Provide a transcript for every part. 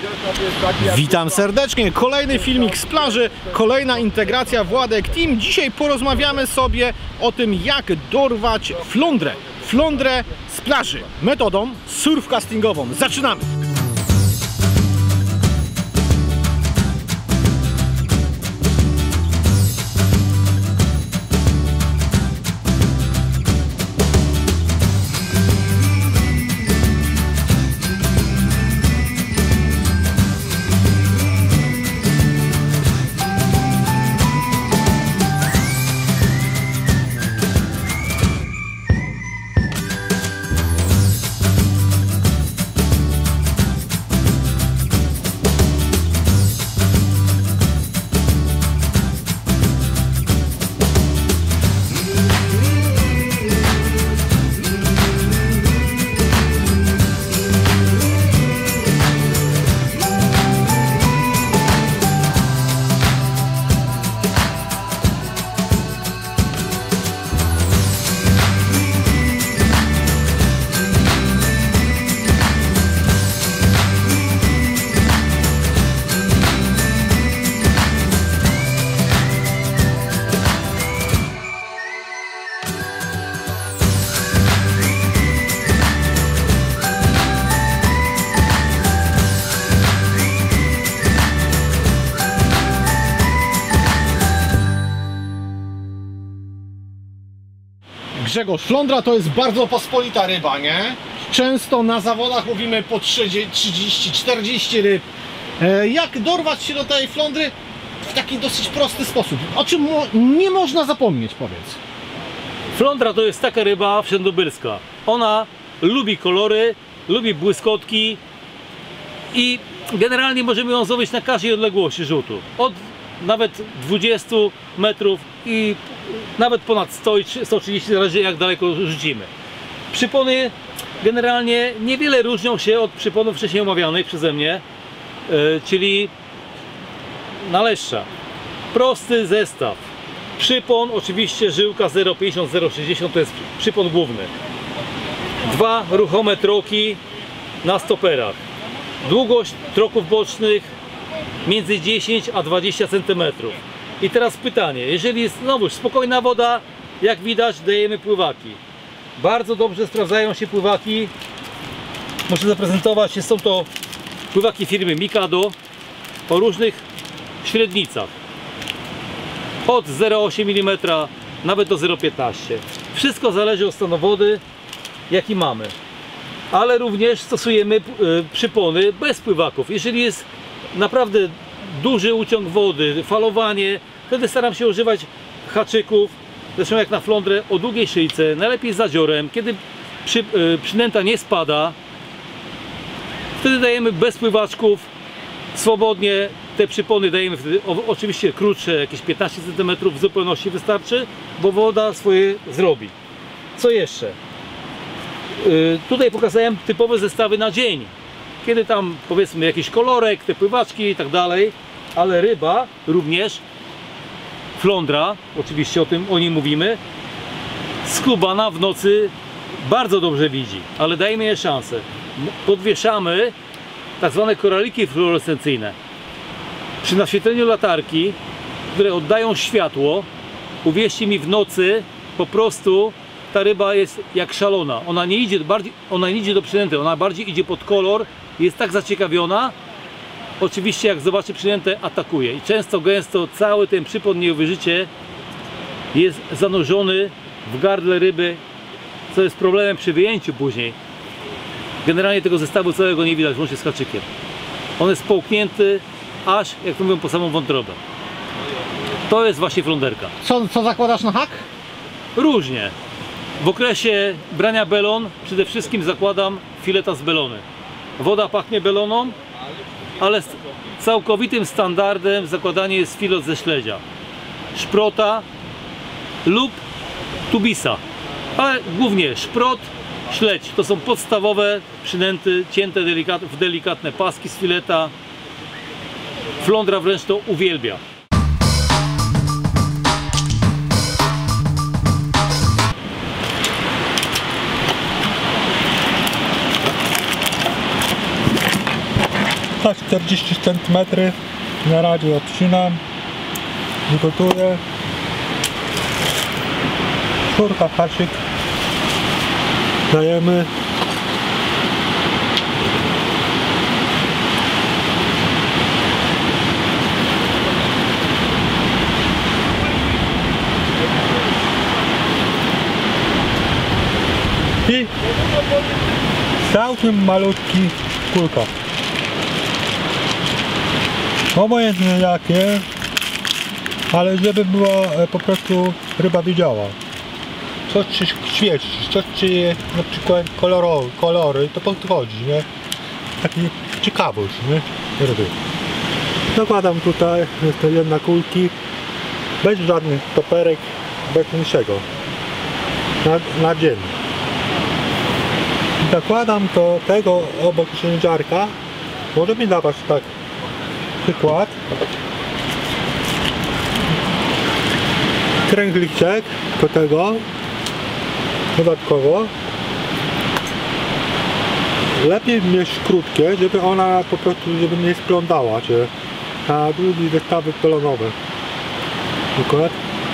Witam serdecznie, kolejny filmik z plaży, kolejna integracja Władek Team. Dzisiaj porozmawiamy sobie o tym, jak dorwać flądrę z plaży metodą surfcastingową. Zaczynamy! Grzegorz, flądra to jest bardzo pospolita ryba, nie? Często na zawodach łowimy po 30-40 ryb. Jak dorwać się do tej flądry w taki dosyć prosty sposób? O czym nie można zapomnieć, powiedz. Flądra to jest taka ryba wszędobylska. Ona lubi kolory, lubi błyskotki i generalnie możemy ją złowić na każdej odległości rzutu. Od nawet 20 metrów i nawet ponad 100 i 130, zależy jak daleko rzucimy. Przypony generalnie niewiele różnią się od przyponów wcześniej omawianych przeze mnie, czyli na leszcza. Prosty zestaw. Przypon, oczywiście żyłka 0,50-0,60 to jest przypon główny. Dwa ruchome troki na stoperach. Długość troków bocznych między 10 a 20 cm. I teraz pytanie, jeżeli jest znowu spokojna woda, jak widać dajemy pływaki. Bardzo dobrze sprawdzają się pływaki. Muszę zaprezentować, są to pływaki firmy Mikado o różnych średnicach. Od 0,8 mm nawet do 0,15 mm. Wszystko zależy od stanu wody, jaki mamy. Ale również stosujemy przypony bez pływaków. Jeżeli jest naprawdę duży uciąg wody, falowanie, wtedy staram się używać haczyków, zresztą jak na flądrę, o długiej szyjce, najlepiej z zadziorem, kiedy przynęta nie spada, wtedy dajemy bez pływaczków, swobodnie te przypony dajemy wtedy, oczywiście krótsze, jakieś 15 cm w zupełności wystarczy, bo woda swoje zrobi. Co jeszcze? Tutaj pokazałem typowe zestawy na dzień, kiedy tam powiedzmy jakiś kolorek, te pływaczki i tak dalej, ale ryba również, flądra, oczywiście o niej mówimy, skubana w nocy bardzo dobrze widzi, ale dajmy jej szansę. Podwieszamy tak zwane koraliki fluorescencyjne. Przy naświetleniu latarki, które oddają światło, uwierzcie mi, w nocy po prostu ta ryba jest jak szalona. Ona nie idzie do przynęty, ona bardziej idzie pod kolor, jest tak zaciekawiona. Oczywiście jak zobaczy przynętę, atakuje i często, gęsto cały ten przypon, nie uwierzycie, jest zanurzony w gardle ryby, co jest problemem przy wyjęciu później. Generalnie tego zestawu całego nie widać, łącznie z haczykiem. On jest połknięty aż, jak to mówią, po samą wątrobę. To jest właśnie fląderka. Co zakładasz na hak? Różnie. W okresie brania belon przede wszystkim zakładam fileta z belony. Woda pachnie beloną, ale całkowitym standardem zakładanie jest filet ze śledzia, szprota lub tubisa, ale głównie szprot, śledź. To są podstawowe przynęty cięte w delikatne paski z fileta. Flądra wręcz to uwielbia. na 40 cm. Na razie odcinam i gotuję. Czwórka, haczyk dajemy. I całkiem malutki kulka. Obojętnie jakie, ale żeby była po prostu ryba widziała. Coś ci świeci, coś ci na przykład kolory, to podchodzi, nie? Taki ciekawość, nie? Ryby. Nakładam tutaj, jest to jedna kulki, bez żadnych toperek, bez niczego. Na dzień. Zakładam to tego obok ciężarka. Może mi dawać tak przykład. Kręgliczek do tego dodatkowo. Lepiej mieć krótkie, żeby ona po prostu nie splądała się na długie zestawy polonowe. Przykład.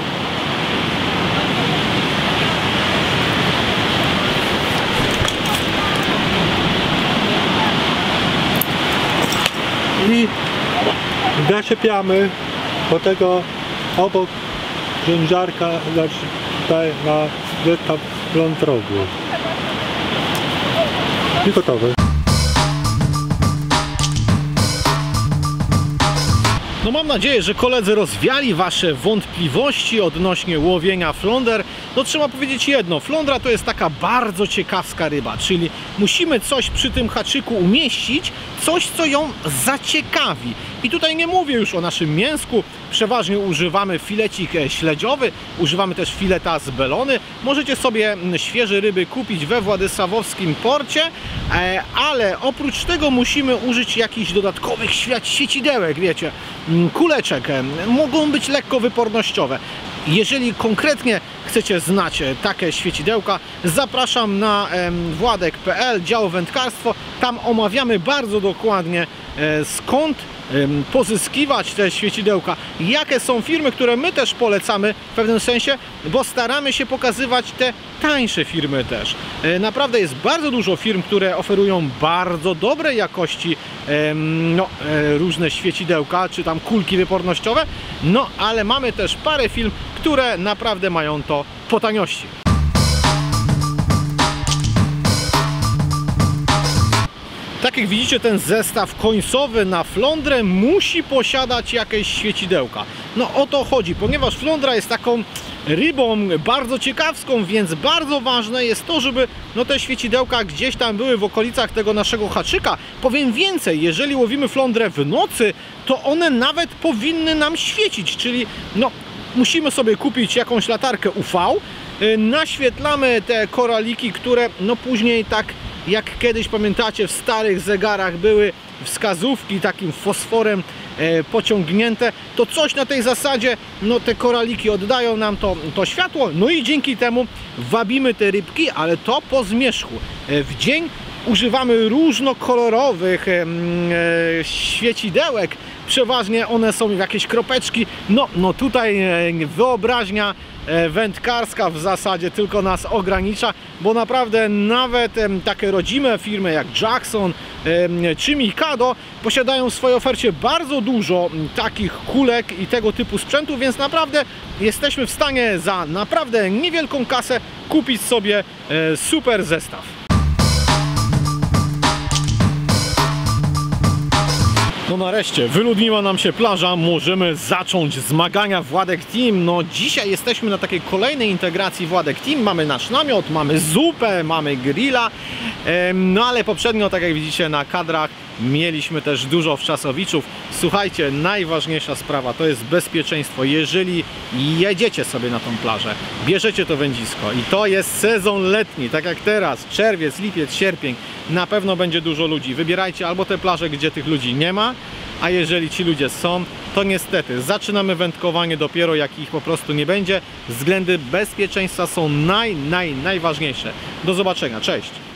I zasiepiamy do tego obok ciężarka, tutaj na zestaw plątrowy. I gotowe. No mam nadzieję, że koledzy rozwiali wasze wątpliwości odnośnie łowienia flonder. No trzeba powiedzieć jedno, flondra to jest taka bardzo ciekawska ryba, czyli musimy coś przy tym haczyku umieścić, coś co ją zaciekawi. I tutaj nie mówię już o naszym mięsku, przeważnie używamy filecik śledziowy, używamy też fileta z belony. Możecie sobie świeże ryby kupić we władysławowskim porcie, ale oprócz tego musimy użyć jakichś dodatkowych świecidełek, wiecie, kuleczek, mogą być lekko wypornościowe. Jeżeli konkretnie chcecie znać takie świecidełka, zapraszam na władek.pl, dział wędkarstwo. Tam omawiamy bardzo dokładnie skąd pozyskiwać te świecidełka, jakie są firmy, które my też polecamy w pewnym sensie, bo staramy się pokazywać te tańsze firmy też. Naprawdę jest bardzo dużo firm, które oferują bardzo dobrej jakości różne świecidełka, czy tam kulki wypornościowe, no ale mamy też parę firm, które naprawdę mają to po taniości. Tak jak widzicie, ten zestaw końcowy na flądrę musi posiadać jakieś świecidełka. No o to chodzi, ponieważ flądra jest taką rybą bardzo ciekawską, więc bardzo ważne jest to, żeby te świecidełka gdzieś tam były w okolicach tego naszego haczyka. Powiem więcej, jeżeli łowimy flądrę w nocy, to one nawet powinny nam świecić, czyli musimy sobie kupić jakąś latarkę UV, naświetlamy te koraliki, które później tak jak kiedyś pamiętacie w starych zegarach były wskazówki takim fosforem pociągnięte, to coś na tej zasadzie, te koraliki oddają nam to światło, i dzięki temu wabimy te rybki, ale to po zmierzchu. W dzień używamy różnokolorowych świecidełek, przeważnie one są jakieś kropeczki, tutaj wyobraźnia wędkarska w zasadzie tylko nas ogranicza, bo naprawdę nawet takie rodzime firmy jak Jackson czy Mikado posiadają w swojej ofercie bardzo dużo takich kulek i tego typu sprzętu, więc naprawdę jesteśmy w stanie za naprawdę niewielką kasę kupić sobie super zestaw. Nareszcie wyludniła nam się plaża, możemy zacząć zmagania Władek Team. Dzisiaj jesteśmy na takiej kolejnej integracji Władek Team. Mamy nasz namiot, mamy zupę, mamy grilla, ale poprzednio, tak jak widzicie na kadrach, mieliśmy też dużo wczasowiczów. Słuchajcie, najważniejsza sprawa to jest bezpieczeństwo. Jeżeli jedziecie sobie na tą plażę, bierzecie to wędzisko i to jest sezon letni, tak jak teraz, czerwiec, lipiec, sierpień, na pewno będzie dużo ludzi. Wybierajcie albo te plaże, gdzie tych ludzi nie ma, a jeżeli ci ludzie są, to niestety zaczynamy wędkowanie dopiero jak ich po prostu nie będzie. Względy bezpieczeństwa są najważniejsze. Do zobaczenia, cześć!